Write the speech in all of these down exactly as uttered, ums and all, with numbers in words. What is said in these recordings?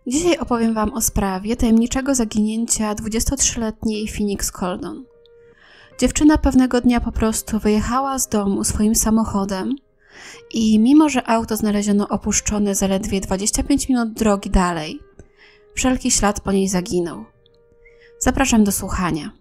Dzisiaj opowiem Wam o sprawie tajemniczego zaginięcia dwudziestotrzyletniej Phoenix Coldon. Dziewczyna pewnego dnia po prostu wyjechała z domu swoim samochodem i mimo, że auto znaleziono opuszczone zaledwie dwadzieścia pięć minut drogi dalej, wszelki ślad po niej zaginął. Zapraszam do słuchania.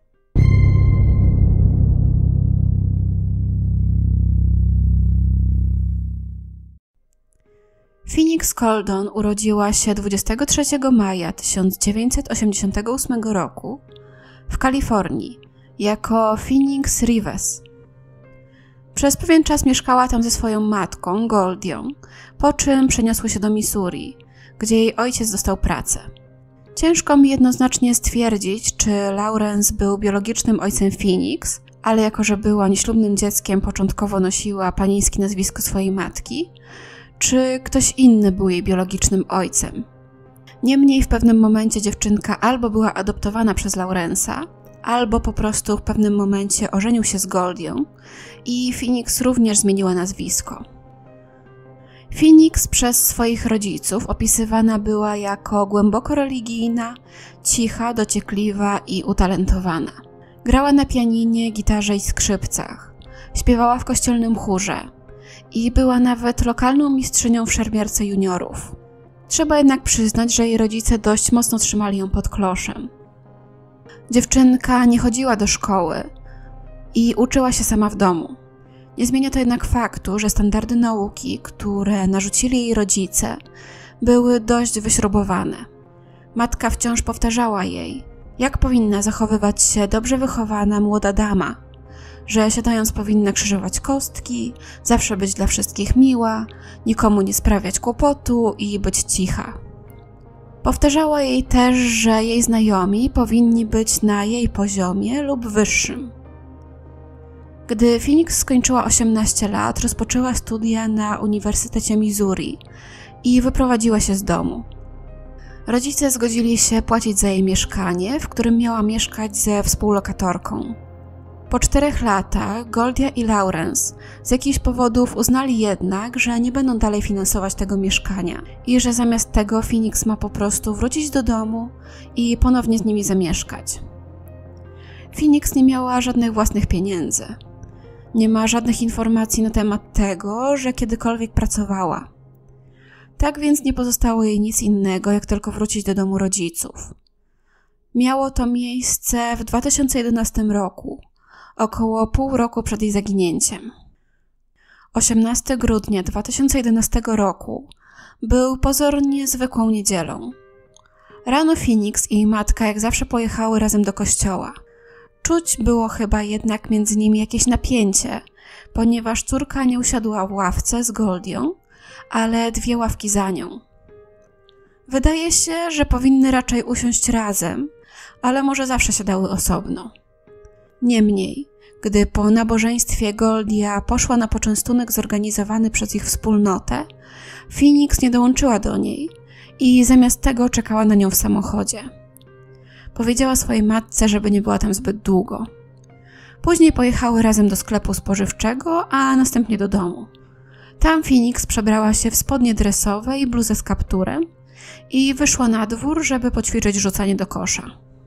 Phoenix Coldon urodziła się dwudziestego trzeciego maja tysiąc dziewięćset osiemdziesiątego ósmego roku w Kalifornii jako Phoenix Rives. Przez pewien czas mieszkała tam ze swoją matką, Goldią, po czym przeniosły się do Missouri, gdzie jej ojciec dostał pracę. Ciężko mi jednoznacznie stwierdzić, czy Lawrence był biologicznym ojcem Phoenix, ale jako że była nieślubnym dzieckiem, początkowo nosiła panieńskie nazwisko swojej matki, czy ktoś inny był jej biologicznym ojcem. Niemniej w pewnym momencie dziewczynka albo była adoptowana przez Lawrence'a, albo po prostu w pewnym momencie ożenił się z Goldią i Phoenix również zmieniła nazwisko. Phoenix przez swoich rodziców opisywana była jako głęboko religijna, cicha, dociekliwa i utalentowana. Grała na pianinie, gitarze i skrzypcach, śpiewała w kościelnym chórze i była nawet lokalną mistrzynią w szermierce juniorów. Trzeba jednak przyznać, że jej rodzice dość mocno trzymali ją pod kloszem. Dziewczynka nie chodziła do szkoły i uczyła się sama w domu. Nie zmienia to jednak faktu, że standardy nauki, które narzucili jej rodzice, były dość wyśrubowane. Matka wciąż powtarzała jej, jak powinna zachowywać się dobrze wychowana młoda dama, że siadając powinna krzyżować kostki, zawsze być dla wszystkich miła, nikomu nie sprawiać kłopotu i być cicha. Powtarzała jej też, że jej znajomi powinni być na jej poziomie lub wyższym. Gdy Phoenix skończyła osiemnaście lat, rozpoczęła studia na Uniwersytecie Missouri i wyprowadziła się z domu. Rodzice zgodzili się płacić za jej mieszkanie, w którym miała mieszkać ze współlokatorką. Po czterech latach Goldia i Lawrence z jakichś powodów uznali jednak, że nie będą dalej finansować tego mieszkania i że zamiast tego Phoenix ma po prostu wrócić do domu i ponownie z nimi zamieszkać. Phoenix nie miała żadnych własnych pieniędzy. Nie ma żadnych informacji na temat tego, że kiedykolwiek pracowała. Tak więc nie pozostało jej nic innego, jak tylko wrócić do domu rodziców. Miało to miejsce w dwa tysiące jedenastym roku. Około pół roku przed jej zaginięciem. osiemnastego grudnia dwa tysiące jedenastego roku był pozornie zwykłą niedzielą. Rano Phoenix i jej matka jak zawsze pojechały razem do kościoła. Czuć było chyba jednak między nimi jakieś napięcie, ponieważ córka nie usiadła w ławce z Goldią, ale dwie ławki za nią. Wydaje się, że powinny raczej usiąść razem, ale może zawsze siadały osobno. Niemniej, gdy po nabożeństwie Goldia poszła na poczęstunek zorganizowany przez ich wspólnotę, Phoenix nie dołączyła do niej i zamiast tego czekała na nią w samochodzie. Powiedziała swojej matce, żeby nie była tam zbyt długo. Później pojechały razem do sklepu spożywczego, a następnie do domu. Tam Phoenix przebrała się w spodnie dresowe i bluzę z kapturem i wyszła na dwór, żeby poćwiczyć rzucanie do kosza.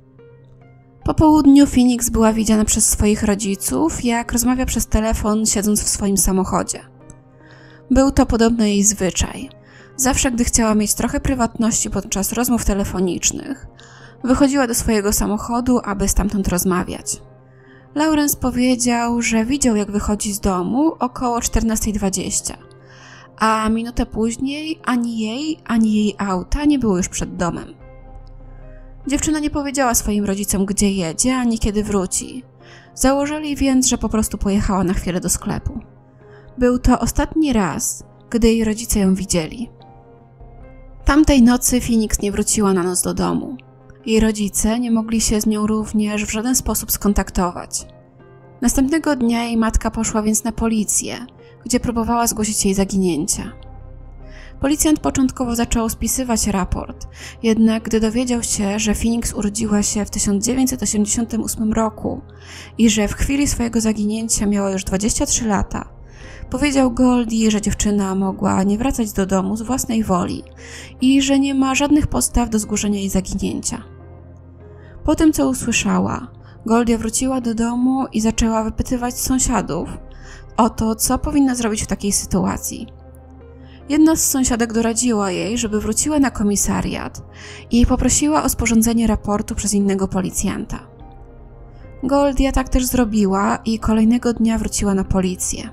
Po południu Phoenix była widziana przez swoich rodziców, jak rozmawia przez telefon, siedząc w swoim samochodzie. Był to podobno jej zwyczaj. Zawsze, gdy chciała mieć trochę prywatności podczas rozmów telefonicznych, wychodziła do swojego samochodu, aby stamtąd rozmawiać. Lawrence powiedział, że widział, jak wychodzi z domu około czternasta dwadzieścia, a minutę później ani jej, ani jej auta nie było już przed domem. Dziewczyna nie powiedziała swoim rodzicom, gdzie jedzie, ani kiedy wróci. Założyli więc, że po prostu pojechała na chwilę do sklepu. Był to ostatni raz, gdy jej rodzice ją widzieli. Tamtej nocy Phoenix nie wróciła na noc do domu. Jej rodzice nie mogli się z nią również w żaden sposób skontaktować. Następnego dnia jej matka poszła więc na policję, gdzie próbowała zgłosić jej zaginięcie. Policjant początkowo zaczął spisywać raport, jednak gdy dowiedział się, że Phoenix urodziła się w tysiąc dziewięćset osiemdziesiątym ósmym roku i że w chwili swojego zaginięcia miała już dwadzieścia trzy lata, Powiedział Goldie, że dziewczyna mogła nie wracać do domu z własnej woli i że nie ma żadnych podstaw do zgłoszenia jej zaginięcia. Po tym, co usłyszała, Goldie wróciła do domu i zaczęła wypytywać sąsiadów o to, co powinna zrobić w takiej sytuacji. Jedna z sąsiadek doradziła jej, żeby wróciła na komisariat i poprosiła o sporządzenie raportu przez innego policjanta. Goldie tak też zrobiła i kolejnego dnia wróciła na policję.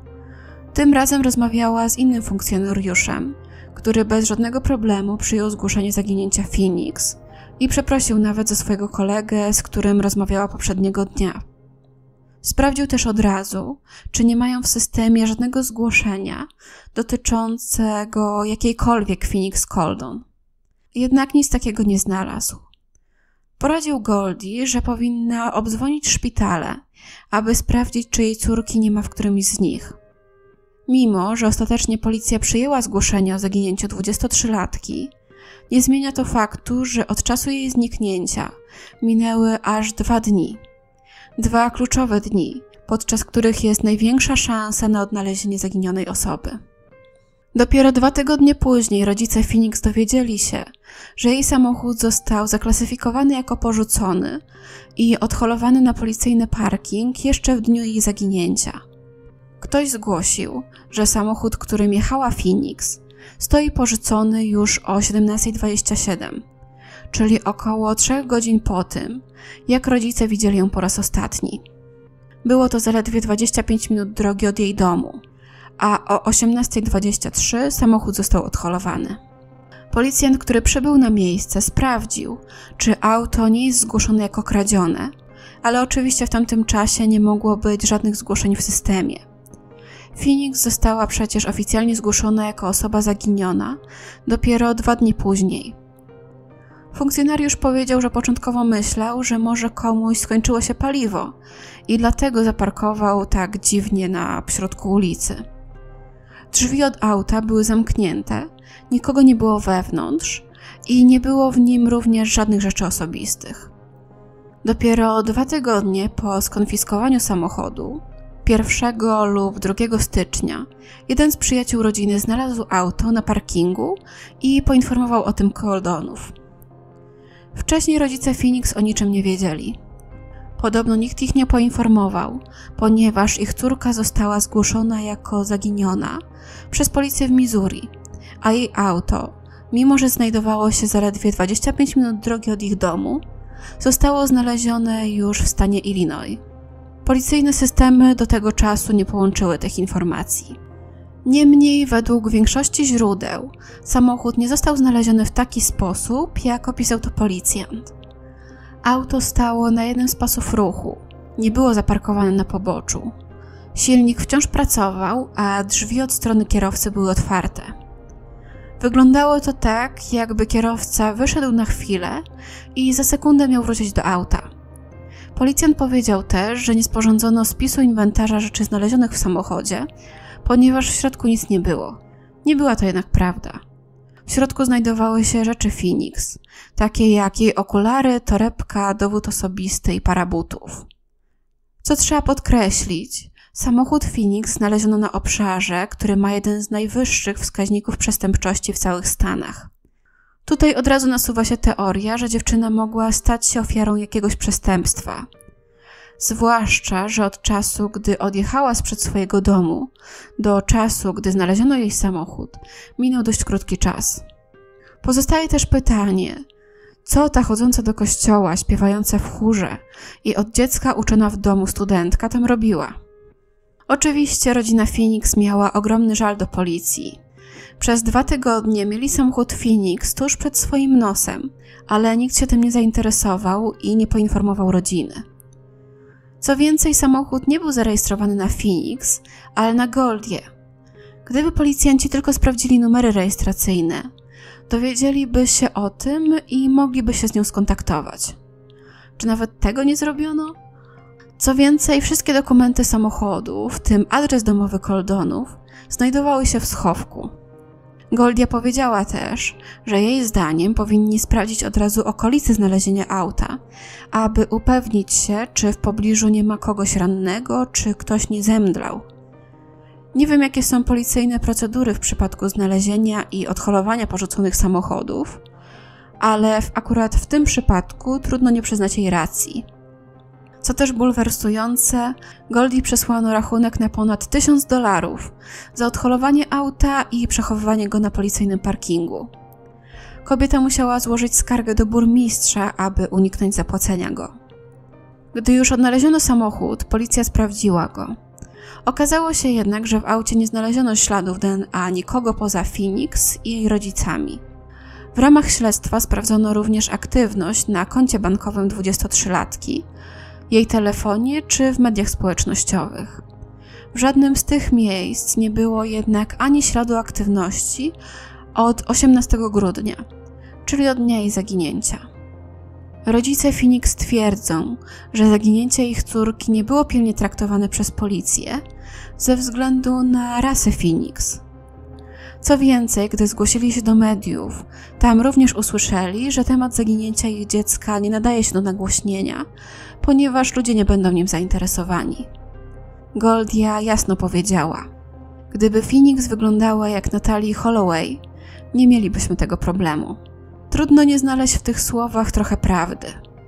Tym razem rozmawiała z innym funkcjonariuszem, który bez żadnego problemu przyjął zgłoszenie zaginięcia Phoenix i przeprosił nawet za swojego kolegę, z którym rozmawiała poprzedniego dnia. Sprawdził też od razu, czy nie mają w systemie żadnego zgłoszenia dotyczącego jakiejkolwiek Phoenix Coldon. Jednak nic takiego nie znalazł. Poradził Goldie, że powinna obdzwonić szpitale, aby sprawdzić, czy jej córki nie ma w którymś z nich. Mimo że ostatecznie policja przyjęła zgłoszenie o zaginięciu dwudziestotrzylatki, nie zmienia to faktu, że od czasu jej zniknięcia minęły aż dwa dni. Dwa kluczowe dni, podczas których jest największa szansa na odnalezienie zaginionej osoby. Dopiero dwa tygodnie później rodzice Phoenix dowiedzieli się, że jej samochód został zaklasyfikowany jako porzucony i odholowany na policyjny parking jeszcze w dniu jej zaginięcia. Ktoś zgłosił, że samochód, którym jechała Phoenix, stoi porzucony już o siedemnasta dwadzieścia siedem, czyli około trzech godzin po tym, jak rodzice widzieli ją po raz ostatni. Było to zaledwie dwadzieścia pięć minut drogi od jej domu, a o osiemnasta dwadzieścia trzy samochód został odholowany. Policjant, który przybył na miejsce, sprawdził, czy auto nie jest zgłoszone jako kradzione, ale oczywiście w tamtym czasie nie mogło być żadnych zgłoszeń w systemie. Phoenix została przecież oficjalnie zgłoszona jako osoba zaginiona dopiero dwa dni później. Funkcjonariusz powiedział, że początkowo myślał, że może komuś skończyło się paliwo i dlatego zaparkował tak dziwnie na środku ulicy. Drzwi od auta były zamknięte, nikogo nie było wewnątrz i nie było w nim również żadnych rzeczy osobistych. Dopiero dwa tygodnie po skonfiskowaniu samochodu, pierwszego lub drugiego stycznia, jeden z przyjaciół rodziny znalazł auto na parkingu i poinformował o tym Coldonów. Wcześniej rodzice Phoenix o niczym nie wiedzieli. Podobno nikt ich nie poinformował, ponieważ ich córka została zgłoszona jako zaginiona przez policję w Missouri, a jej auto, mimo że znajdowało się zaledwie dwadzieścia pięć minut drogi od ich domu, zostało znalezione już w stanie Illinois. Policyjne systemy do tego czasu nie połączyły tych informacji. Niemniej, według większości źródeł, samochód nie został znaleziony w taki sposób, jak opisał to policjant. Auto stało na jednym z pasów ruchu, nie było zaparkowane na poboczu. Silnik wciąż pracował, a drzwi od strony kierowcy były otwarte. Wyglądało to tak, jakby kierowca wyszedł na chwilę i za sekundę miał wrócić do auta. Policjant powiedział też, że nie sporządzono spisu inwentarza rzeczy znalezionych w samochodzie, ponieważ w środku nic nie było. Nie była to jednak prawda. W środku znajdowały się rzeczy Phoenix, takie jak jej okulary, torebka, dowód osobisty i para butów. Co trzeba podkreślić, samochód Phoenix znaleziono na obszarze, który ma jeden z najwyższych wskaźników przestępczości w całych Stanach. Tutaj od razu nasuwa się teoria, że dziewczyna mogła stać się ofiarą jakiegoś przestępstwa. Zwłaszcza, że od czasu, gdy odjechała sprzed swojego domu, do czasu, gdy znaleziono jej samochód, minął dość krótki czas. Pozostaje też pytanie, co ta chodząca do kościoła, śpiewająca w chórze i od dziecka uczona w domu studentka tam robiła? Oczywiście rodzina Phoenix miała ogromny żal do policji. Przez dwa tygodnie mieli samochód Phoenix tuż przed swoim nosem, ale nikt się tym nie zainteresował i nie poinformował rodziny. Co więcej, samochód nie był zarejestrowany na Phoenix, ale na Goldie. Gdyby policjanci tylko sprawdzili numery rejestracyjne, dowiedzieliby się o tym i mogliby się z nią skontaktować. Czy nawet tego nie zrobiono? Co więcej, wszystkie dokumenty samochodu, w tym adres domowy Coldonów, znajdowały się w schowku. Goldie powiedziała też, że jej zdaniem powinni sprawdzić od razu okolice znalezienia auta, aby upewnić się, czy w pobliżu nie ma kogoś rannego, czy ktoś nie zemdlał. Nie wiem, jakie są policyjne procedury w przypadku znalezienia i odholowania porzuconych samochodów, ale w, akurat w tym przypadku trudno nie przyznać jej racji. Co też bulwersujące, Goldie przesłano rachunek na ponad tysiąc dolarów za odholowanie auta i przechowywanie go na policyjnym parkingu. Kobieta musiała złożyć skargę do burmistrza, aby uniknąć zapłacenia go. Gdy już odnaleziono samochód, policja sprawdziła go. Okazało się jednak, że w aucie nie znaleziono śladów D N A nikogo poza Phoenix i jej rodzicami. W ramach śledztwa sprawdzono również aktywność na koncie bankowym dwudziestotrzylatki, jej telefonie czy w mediach społecznościowych. W żadnym z tych miejsc nie było jednak ani śladu aktywności od osiemnastego grudnia, czyli od dnia jej zaginięcia. Rodzice Phoenix twierdzą, że zaginięcie ich córki nie było pilnie traktowane przez policję ze względu na rasę Phoenix. Co więcej, gdy zgłosili się do mediów, tam również usłyszeli, że temat zaginięcia ich dziecka nie nadaje się do nagłośnienia, ponieważ ludzie nie będą nim zainteresowani. Goldia jasno powiedziała: gdyby Phoenix wyglądała jak Natalie Holloway, nie mielibyśmy tego problemu. Trudno nie znaleźć w tych słowach trochę prawdy.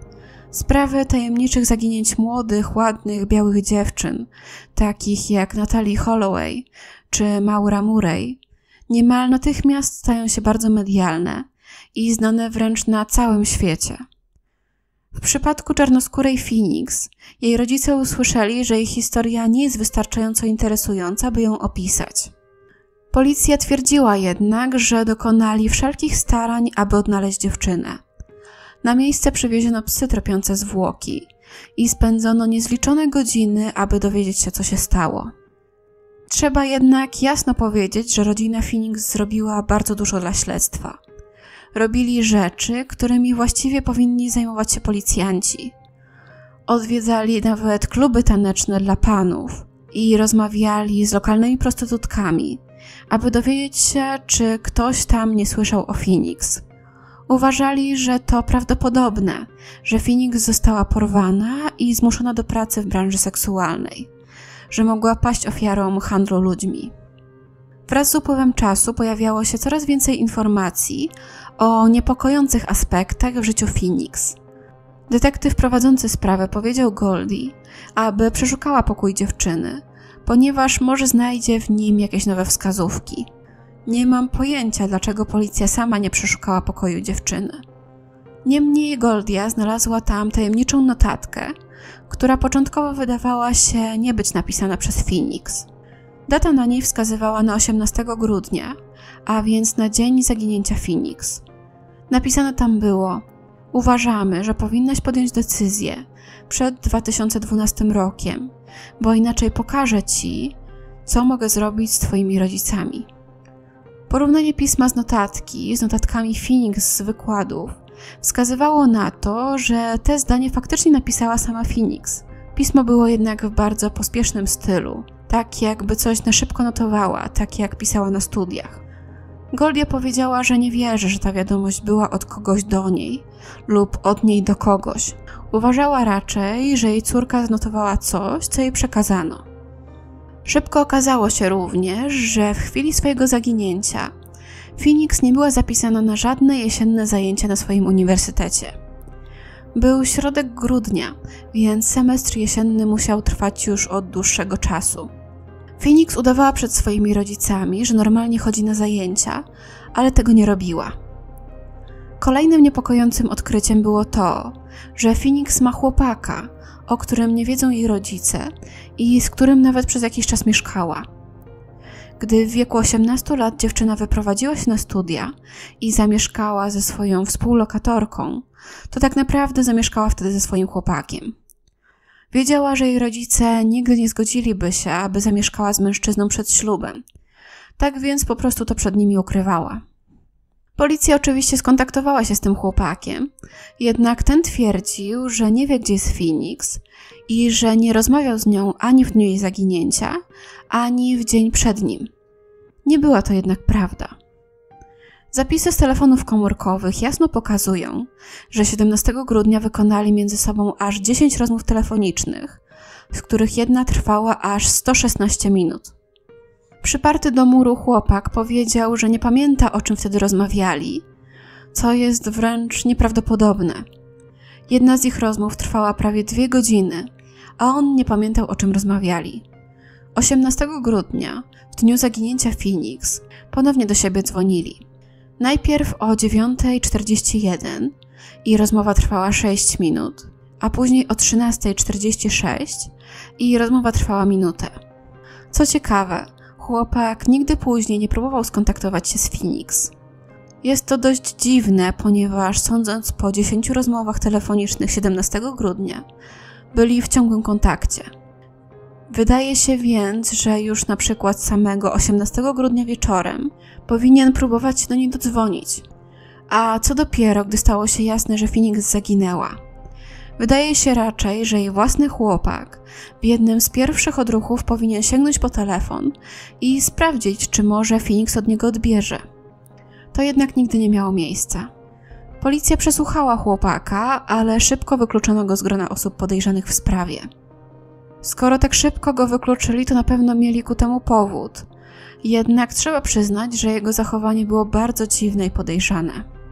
Sprawy tajemniczych zaginięć młodych, ładnych, białych dziewczyn, takich jak Natalie Holloway czy Maura Murray, niemal natychmiast stają się bardzo medialne i znane wręcz na całym świecie. W przypadku czarnoskórej Phoenix, jej rodzice usłyszeli, że jej historia nie jest wystarczająco interesująca, by ją opisać. Policja twierdziła jednak, że dokonali wszelkich starań, aby odnaleźć dziewczynę. Na miejsce przywieziono psy tropiące zwłoki i spędzono niezliczone godziny, aby dowiedzieć się, co się stało. Trzeba jednak jasno powiedzieć, że rodzina Phoenix zrobiła bardzo dużo dla śledztwa. Robili rzeczy, którymi właściwie powinni zajmować się policjanci. Odwiedzali nawet kluby taneczne dla panów i rozmawiali z lokalnymi prostytutkami, aby dowiedzieć się, czy ktoś tam nie słyszał o Phoenix. Uważali, że to prawdopodobne, że Phoenix została porwana i zmuszona do pracy w branży seksualnej, że mogła paść ofiarą handlu ludźmi. Wraz z upływem czasu pojawiało się coraz więcej informacji o niepokojących aspektach w życiu Phoenix. Detektyw prowadzący sprawę powiedział Goldie, aby przeszukała pokój dziewczyny, ponieważ może znajdzie w nim jakieś nowe wskazówki. Nie mam pojęcia, dlaczego policja sama nie przeszukała pokoju dziewczyny. Niemniej Goldia znalazła tam tajemniczą notatkę, która początkowo wydawała się nie być napisana przez Phoenix. Data na niej wskazywała na osiemnastego grudnia, a więc na dzień zaginięcia Phoenix. Napisane tam było: uważamy, że powinnaś podjąć decyzję przed dwa tysiące dwunastym rokiem, bo inaczej pokażę ci, co mogę zrobić z twoimi rodzicami. Porównanie pisma z notatki z notatkami Phoenix z wykładów wskazywało na to, że te zdanie faktycznie napisała sama Phoenix. Pismo było jednak w bardzo pospiesznym stylu, tak jakby coś na szybko notowała, tak jak pisała na studiach. Goldia powiedziała, że nie wierzy, że ta wiadomość była od kogoś do niej lub od niej do kogoś. Uważała raczej, że jej córka zanotowała coś, co jej przekazano. Szybko okazało się również, że w chwili swojego zaginięcia Phoenix nie była zapisana na żadne jesienne zajęcia na swoim uniwersytecie. Był środek grudnia, więc semestr jesienny musiał trwać już od dłuższego czasu. Phoenix udawała przed swoimi rodzicami, że normalnie chodzi na zajęcia, ale tego nie robiła. Kolejnym niepokojącym odkryciem było to, że Phoenix ma chłopaka, o którym nie wiedzą jej rodzice i z którym nawet przez jakiś czas mieszkała. Gdy w wieku osiemnastu lat dziewczyna wyprowadziła się na studia i zamieszkała ze swoją współlokatorką, to tak naprawdę zamieszkała wtedy ze swoim chłopakiem. Wiedziała, że jej rodzice nigdy nie zgodziliby się, aby zamieszkała z mężczyzną przed ślubem. Tak więc po prostu to przed nimi ukrywała. Policja oczywiście skontaktowała się z tym chłopakiem, jednak ten twierdził, że nie wie, gdzie jest Phoenix i że nie rozmawiał z nią ani w dniu jej zaginięcia, ani w dzień przed nim. Nie była to jednak prawda. Zapisy z telefonów komórkowych jasno pokazują, że siedemnastego grudnia wykonali między sobą aż dziesięć rozmów telefonicznych, z których jedna trwała aż sto szesnaście minut. Przyparty do muru chłopak powiedział, że nie pamięta, o czym wtedy rozmawiali, co jest wręcz nieprawdopodobne. Jedna z ich rozmów trwała prawie dwie godziny, a on nie pamiętał, o czym rozmawiali. osiemnastego grudnia, w dniu zaginięcia Phoenix, ponownie do siebie dzwonili. Najpierw o dziewiątej czterdzieści jeden i rozmowa trwała sześć minut, a później o trzynastej czterdzieści sześć i rozmowa trwała minutę. Co ciekawe, chłopak nigdy później nie próbował skontaktować się z Phoenix. Jest to dość dziwne, ponieważ sądząc po dziesięciu rozmowach telefonicznych siedemnastego grudnia, byli w ciągłym kontakcie. Wydaje się więc, że już na przykład samego osiemnastego grudnia wieczorem powinien próbować się do niej dodzwonić. A co dopiero, gdy stało się jasne, że Phoenix zaginęła. Wydaje się raczej, że jej własny chłopak w jednym z pierwszych odruchów powinien sięgnąć po telefon i sprawdzić, czy może Phoenix od niego odbierze. To jednak nigdy nie miało miejsca. Policja przesłuchała chłopaka, ale szybko wykluczono go z grona osób podejrzanych w sprawie. Skoro tak szybko go wykluczyli, to na pewno mieli ku temu powód. Jednak trzeba przyznać, że jego zachowanie było bardzo dziwne i podejrzane.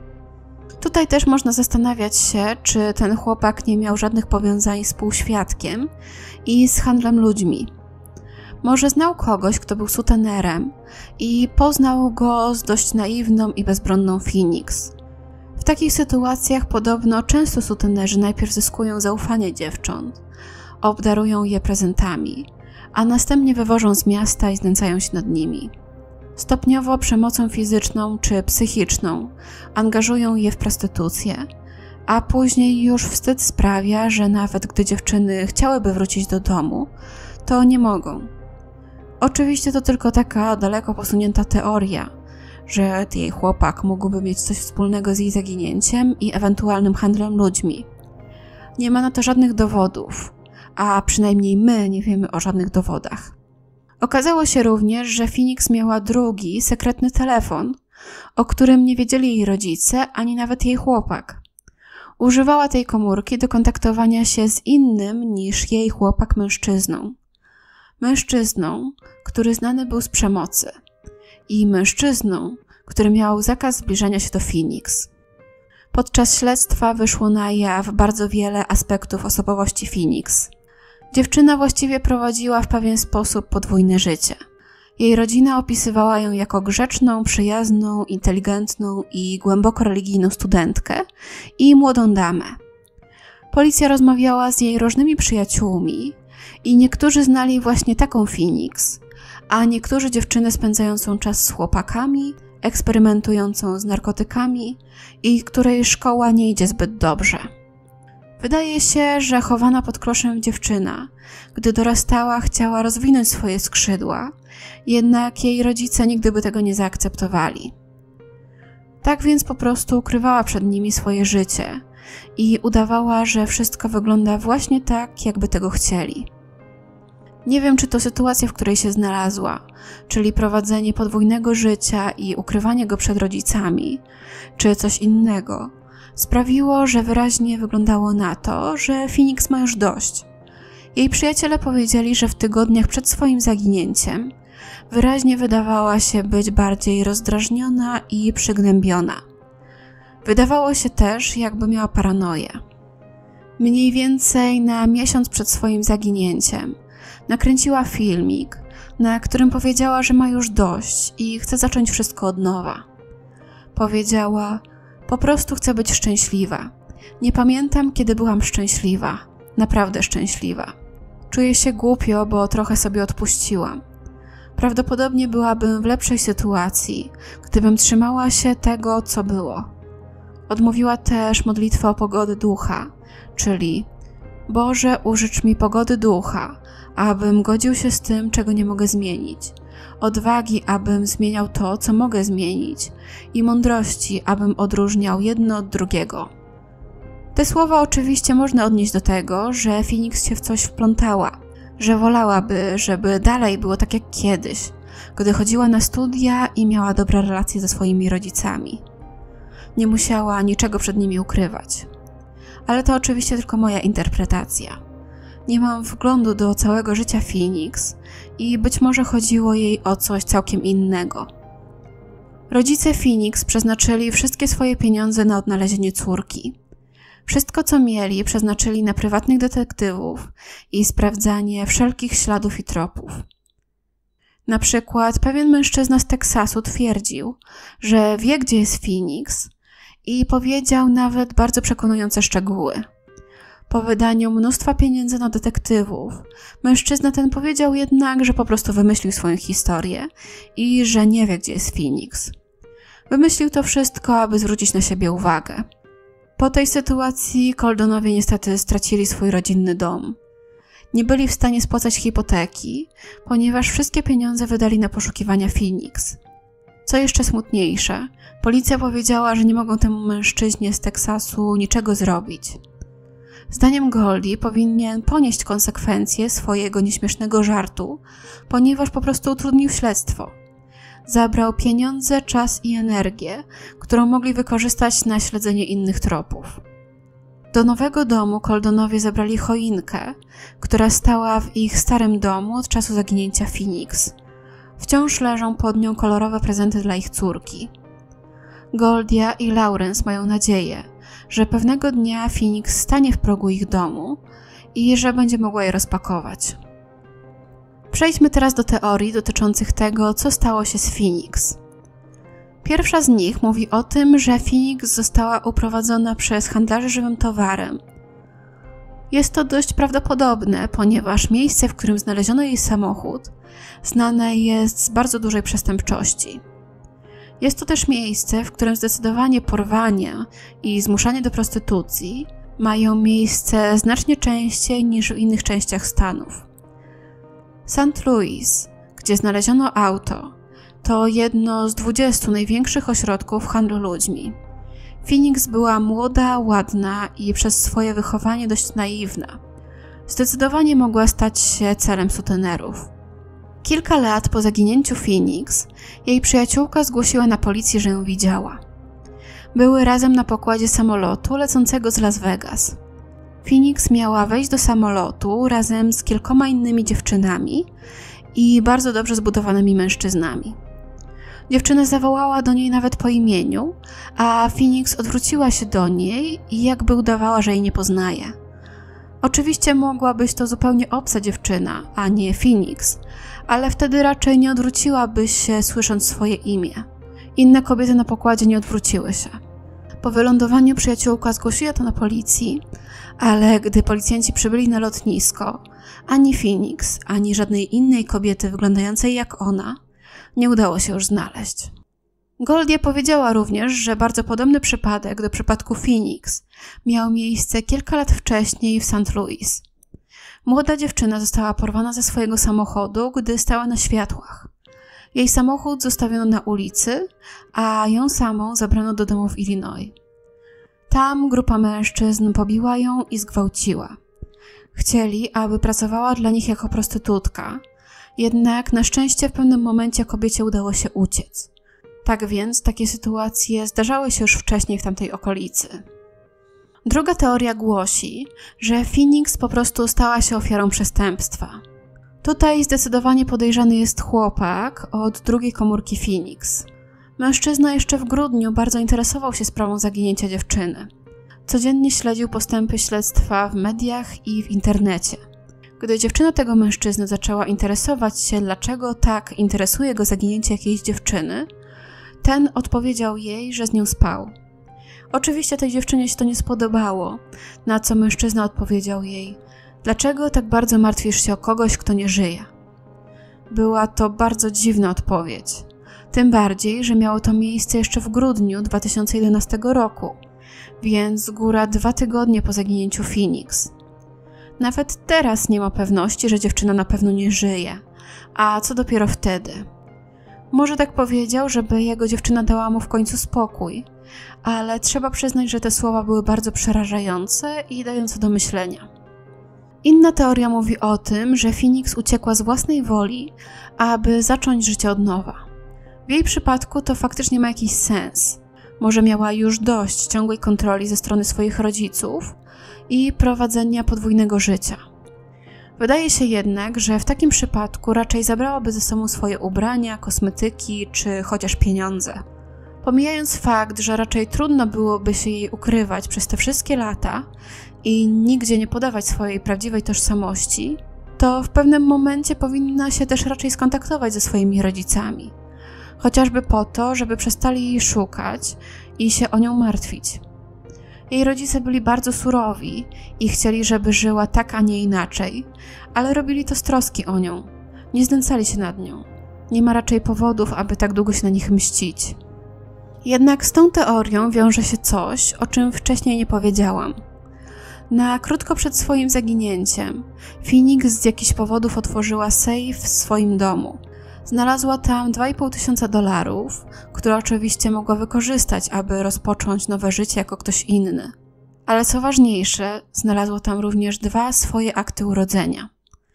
Tutaj też można zastanawiać się, czy ten chłopak nie miał żadnych powiązań z półświadkiem i z handlem ludźmi. Może znał kogoś, kto był sutenerem i poznał go z dość naiwną i bezbronną Phoenix. W takich sytuacjach podobno często sutenerzy najpierw zyskują zaufanie dziewcząt, obdarują je prezentami, a następnie wywożą z miasta i znęcają się nad nimi. Stopniowo przemocą fizyczną czy psychiczną angażują je w prostytucję, a później już wstyd sprawia, że nawet gdy dziewczyny chciałyby wrócić do domu, to nie mogą. Oczywiście to tylko taka daleko posunięta teoria, że jej chłopak mógłby mieć coś wspólnego z jej zaginięciem i ewentualnym handlem ludźmi. Nie ma na to żadnych dowodów, a przynajmniej my nie wiemy o żadnych dowodach. Okazało się również, że Phoenix miała drugi, sekretny telefon, o którym nie wiedzieli jej rodzice, ani nawet jej chłopak. Używała tej komórki do kontaktowania się z innym niż jej chłopak mężczyzną. Mężczyzną, który znany był z przemocy i mężczyzną, który miał zakaz zbliżania się do Phoenix. Podczas śledztwa wyszło na jaw bardzo wiele aspektów osobowości Phoenix. Dziewczyna właściwie prowadziła w pewien sposób podwójne życie. Jej rodzina opisywała ją jako grzeczną, przyjazną, inteligentną i głęboko religijną studentkę i młodą damę. Policja rozmawiała z jej różnymi przyjaciółmi i niektórzy znali właśnie taką Phoenix, a niektórzy dziewczynę spędzającą czas z chłopakami, eksperymentującą z narkotykami i której szkoła nie idzie zbyt dobrze. Wydaje się, że chowana pod kloszem dziewczyna, gdy dorastała, chciała rozwinąć swoje skrzydła, jednak jej rodzice nigdy by tego nie zaakceptowali. Tak więc po prostu ukrywała przed nimi swoje życie i udawała, że wszystko wygląda właśnie tak, jakby tego chcieli. Nie wiem, czy to sytuacja, w której się znalazła, czyli prowadzenie podwójnego życia i ukrywanie go przed rodzicami, czy coś innego, sprawiło, że wyraźnie wyglądało na to, że Phoenix ma już dość. Jej przyjaciele powiedzieli, że w tygodniach przed swoim zaginięciem wyraźnie wydawała się być bardziej rozdrażniona i przygnębiona. Wydawało się też, jakby miała paranoję. Mniej więcej na miesiąc przed swoim zaginięciem nakręciła filmik, na którym powiedziała, że ma już dość i chce zacząć wszystko od nowa. Powiedziała: po prostu chcę być szczęśliwa. Nie pamiętam, kiedy byłam szczęśliwa. Naprawdę szczęśliwa. Czuję się głupio, bo trochę sobie odpuściłam. Prawdopodobnie byłabym w lepszej sytuacji, gdybym trzymała się tego, co było. Odmówiła też modlitwę o pogodę ducha, czyli: Boże, użycz mi pogody ducha, abym godził się z tym, czego nie mogę zmienić, odwagi, abym zmieniał to, co mogę zmienić, i mądrości, abym odróżniał jedno od drugiego. Te słowa oczywiście można odnieść do tego, że Phoenix się w coś wplątała, że wolałaby, żeby dalej było tak jak kiedyś, gdy chodziła na studia i miała dobre relacje ze swoimi rodzicami. Nie musiała niczego przed nimi ukrywać. Ale to oczywiście tylko moja interpretacja. Nie mam wglądu do całego życia Phoenix i być może chodziło jej o coś całkiem innego. Rodzice Phoenix przeznaczyli wszystkie swoje pieniądze na odnalezienie córki. Wszystko, co mieli, przeznaczyli na prywatnych detektywów i sprawdzanie wszelkich śladów i tropów. Na przykład pewien mężczyzna z Teksasu twierdził, że wie, gdzie jest Phoenix i powiedział nawet bardzo przekonujące szczegóły. Po wydaniu mnóstwa pieniędzy na detektywów, mężczyzna ten powiedział jednak, że po prostu wymyślił swoją historię i że nie wie, gdzie jest Phoenix. Wymyślił to wszystko, aby zwrócić na siebie uwagę. Po tej sytuacji Coldonowie niestety stracili swój rodzinny dom. Nie byli w stanie spłacać hipoteki, ponieważ wszystkie pieniądze wydali na poszukiwania Phoenix. Co jeszcze smutniejsze, policja powiedziała, że nie mogą temu mężczyźnie z Teksasu niczego zrobić. Zdaniem Goldie powinien ponieść konsekwencje swojego nieśmiesznego żartu, ponieważ po prostu utrudnił śledztwo. Zabrał pieniądze, czas i energię, którą mogli wykorzystać na śledzenie innych tropów. Do nowego domu Coldonowie zabrali choinkę, która stała w ich starym domu od czasu zaginięcia Phoenix. Wciąż leżą pod nią kolorowe prezenty dla ich córki. Goldia i Lawrence mają nadzieję, że pewnego dnia Phoenix stanie w progu ich domu i że będzie mogła je rozpakować. Przejdźmy teraz do teorii dotyczących tego, co stało się z Phoenix. Pierwsza z nich mówi o tym, że Phoenix została uprowadzona przez handlarzy żywym towarem. Jest to dość prawdopodobne, ponieważ miejsce, w którym znaleziono jej samochód, znane jest z bardzo dużej przestępczości. Jest to też miejsce, w którym zdecydowanie porwania i zmuszanie do prostytucji mają miejsce znacznie częściej niż w innych częściach Stanów. Saint Louis, gdzie znaleziono auto, to jedno z dwudziestu największych ośrodków handlu ludźmi. Phoenix była młoda, ładna i przez swoje wychowanie dość naiwna. Zdecydowanie mogła stać się celem sutenerów. Kilka lat po zaginięciu Phoenix, jej przyjaciółka zgłosiła na policję, że ją widziała. Były razem na pokładzie samolotu lecącego z Las Vegas. Phoenix miała wejść do samolotu razem z kilkoma innymi dziewczynami i bardzo dobrze zbudowanymi mężczyznami. Dziewczyna zawołała do niej nawet po imieniu, a Phoenix odwróciła się do niej i jakby udawała, że jej nie poznaje. Oczywiście mogła być to zupełnie obca dziewczyna, a nie Phoenix, ale wtedy raczej nie odwróciłaby się, słysząc swoje imię. Inne kobiety na pokładzie nie odwróciły się. Po wylądowaniu przyjaciółka zgłosiła to na policji, ale gdy policjanci przybyli na lotnisko, ani Phoenix, ani żadnej innej kobiety wyglądającej jak ona nie udało się już znaleźć. Goldie powiedziała również, że bardzo podobny przypadek do przypadku Phoenix miał miejsce kilka lat wcześniej w Saint Louis. Młoda dziewczyna została porwana ze swojego samochodu, gdy stała na światłach. Jej samochód zostawiono na ulicy, a ją samą zabrano do domu w Illinois. Tam grupa mężczyzn pobiła ją i zgwałciła. Chcieli, aby pracowała dla nich jako prostytutka, jednak na szczęście w pewnym momencie kobiecie udało się uciec. Tak więc takie sytuacje zdarzały się już wcześniej w tamtej okolicy. Druga teoria głosi, że Phoenix po prostu stała się ofiarą przestępstwa. Tutaj zdecydowanie podejrzany jest chłopak od drugiej komórki Phoenix. Mężczyzna jeszcze w grudniu bardzo interesował się sprawą zaginięcia dziewczyny. Codziennie śledził postępy śledztwa w mediach i w internecie. Gdy dziewczyna tego mężczyzny zaczęła interesować się, dlaczego tak interesuje go zaginięcie jakiejś dziewczyny, ten odpowiedział jej, że z nią spał. Oczywiście tej dziewczynie się to nie spodobało, na co mężczyzna odpowiedział jej: dlaczego tak bardzo martwisz się o kogoś, kto nie żyje? Była to bardzo dziwna odpowiedź. Tym bardziej, że miało to miejsce jeszcze w grudniu dwa tysiące jedenastego roku, więc góra dwa tygodnie po zaginięciu Phoenix. Nawet teraz nie ma pewności, że dziewczyna na pewno nie żyje, a co dopiero wtedy. Może tak powiedział, żeby jego dziewczyna dała mu w końcu spokój, ale trzeba przyznać, że te słowa były bardzo przerażające i dające do myślenia. Inna teoria mówi o tym, że Phoenix uciekła z własnej woli, aby zacząć życie od nowa. W jej przypadku to faktycznie ma jakiś sens. Może miała już dość ciągłej kontroli ze strony swoich rodziców i prowadzenia podwójnego życia. Wydaje się jednak, że w takim przypadku raczej zabrałaby ze sobą swoje ubrania, kosmetyki czy chociaż pieniądze. Pomijając fakt, że raczej trudno byłoby się jej ukrywać przez te wszystkie lata i nigdzie nie podawać swojej prawdziwej tożsamości, to w pewnym momencie powinna się też raczej skontaktować ze swoimi rodzicami. Chociażby po to, żeby przestali jej szukać i się o nią martwić. Jej rodzice byli bardzo surowi i chcieli, żeby żyła tak, a nie inaczej, ale robili to z troski o nią. Nie znęcali się nad nią. Nie ma raczej powodów, aby tak długo się na nich mścić. Jednak z tą teorią wiąże się coś, o czym wcześniej nie powiedziałam. Na krótko przed swoim zaginięciem Phoenix z jakichś powodów otworzyła sejf w swoim domu. Znalazła tam dwa i pół tysiąca dolarów, które oczywiście mogła wykorzystać, aby rozpocząć nowe życie jako ktoś inny. Ale co ważniejsze, znalazła tam również dwa swoje akty urodzenia.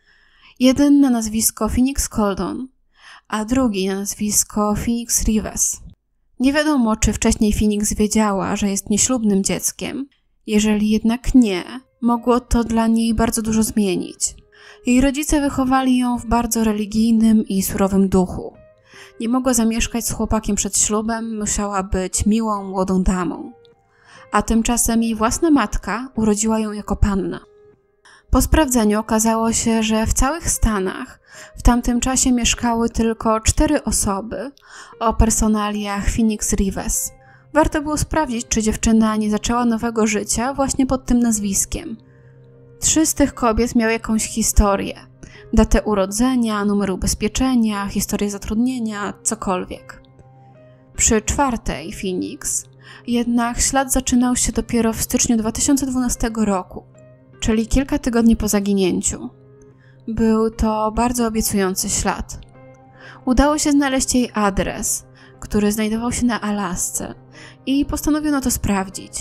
Jeden na nazwisko Phoenix Coldon, a drugi na nazwisko Phoenix Rivers. Nie wiadomo, czy wcześniej Phoenix wiedziała, że jest nieślubnym dzieckiem. Jeżeli jednak nie, mogło to dla niej bardzo dużo zmienić. Jej rodzice wychowali ją w bardzo religijnym i surowym duchu. Nie mogła zamieszkać z chłopakiem przed ślubem, musiała być miłą, młodą damą. A tymczasem jej własna matka urodziła ją jako panna. Po sprawdzeniu okazało się, że w całych Stanach w tamtym czasie mieszkały tylko cztery osoby o personaliach Phoenix Rivers. Warto było sprawdzić, czy dziewczyna nie zaczęła nowego życia właśnie pod tym nazwiskiem. Trzy z tych kobiet miały jakąś historię. Datę urodzenia, numer ubezpieczenia, historię zatrudnienia, cokolwiek. Przy czwartej, Phoenix, jednak ślad zaczynał się dopiero w styczniu dwa tysiące dwunastego roku, czyli kilka tygodni po zaginięciu. Był to bardzo obiecujący ślad. Udało się znaleźć jej adres, który znajdował się na Alasce i postanowiono to sprawdzić.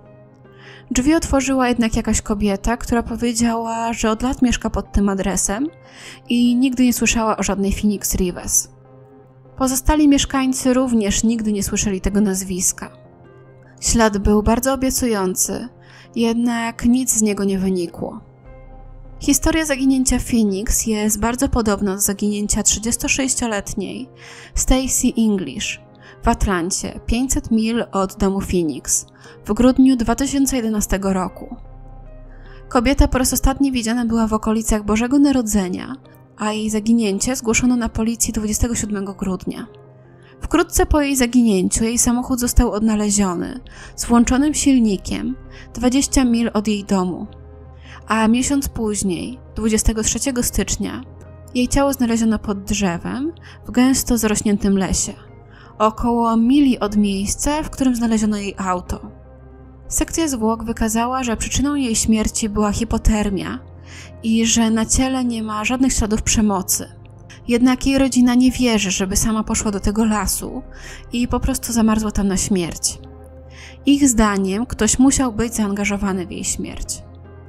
Drzwi otworzyła jednak jakaś kobieta, która powiedziała, że od lat mieszka pod tym adresem i nigdy nie słyszała o żadnej Phoenix Rivers. Pozostali mieszkańcy również nigdy nie słyszeli tego nazwiska. Ślad był bardzo obiecujący, jednak nic z niego nie wynikło. Historia zaginięcia Phoenix jest bardzo podobna do zaginięcia trzydziestosześcioletniej Stacy English w Atlancie, pięćset mil od domu Phoenix, w grudniu dwa tysiące jedenastego roku. Kobieta po raz ostatni widziana była w okolicach Bożego Narodzenia, a jej zaginięcie zgłoszono na policji dwudziestego siódmego grudnia. Wkrótce po jej zaginięciu jej samochód został odnaleziony z włączonym silnikiem dwadzieścia mil od jej domu, a miesiąc później, dwudziestego trzeciego stycznia, jej ciało znaleziono pod drzewem w gęsto zarośniętym lesie, około mili od miejsca, w którym znaleziono jej auto. Sekcja zwłok wykazała, że przyczyną jej śmierci była hipotermia i że na ciele nie ma żadnych śladów przemocy. Jednak jej rodzina nie wierzy, żeby sama poszła do tego lasu i po prostu zamarzła tam na śmierć. Ich zdaniem ktoś musiał być zaangażowany w jej śmierć.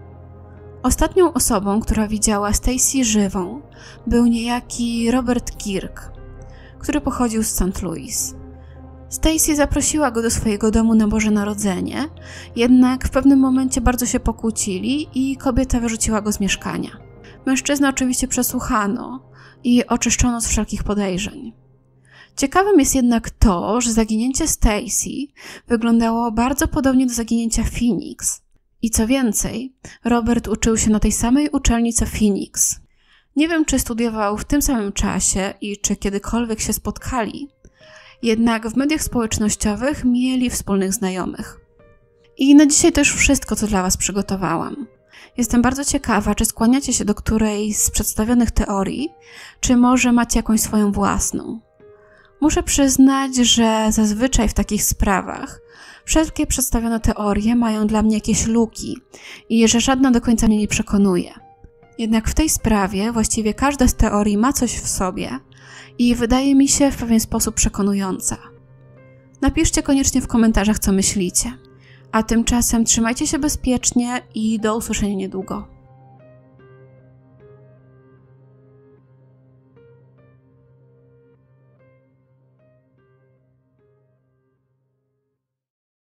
Ostatnią osobą, która widziała Stacy żywą, był niejaki Robert Kirk, który pochodził z Saint Louis. Stacy zaprosiła go do swojego domu na Boże Narodzenie, jednak w pewnym momencie bardzo się pokłócili i kobieta wyrzuciła go z mieszkania. Mężczyznę oczywiście przesłuchano i oczyszczono z wszelkich podejrzeń. Ciekawym jest jednak to, że zaginięcie Stacy wyglądało bardzo podobnie do zaginięcia Phoenix. I co więcej, Robert uczył się na tej samej uczelni co Phoenix. Nie wiem, czy studiował w tym samym czasie i czy kiedykolwiek się spotkali, jednak w mediach społecznościowych mieli wspólnych znajomych. I na dzisiaj to już wszystko, co dla Was przygotowałam. Jestem bardzo ciekawa, czy skłaniacie się do którejś z przedstawionych teorii, czy może macie jakąś swoją własną. Muszę przyznać, że zazwyczaj w takich sprawach wszelkie przedstawione teorie mają dla mnie jakieś luki i że żadna do końca mnie nie przekonuje. Jednak w tej sprawie właściwie każda z teorii ma coś w sobie i wydaje mi się w pewien sposób przekonująca. Napiszcie koniecznie w komentarzach, co myślicie. A tymczasem trzymajcie się bezpiecznie i do usłyszenia niedługo.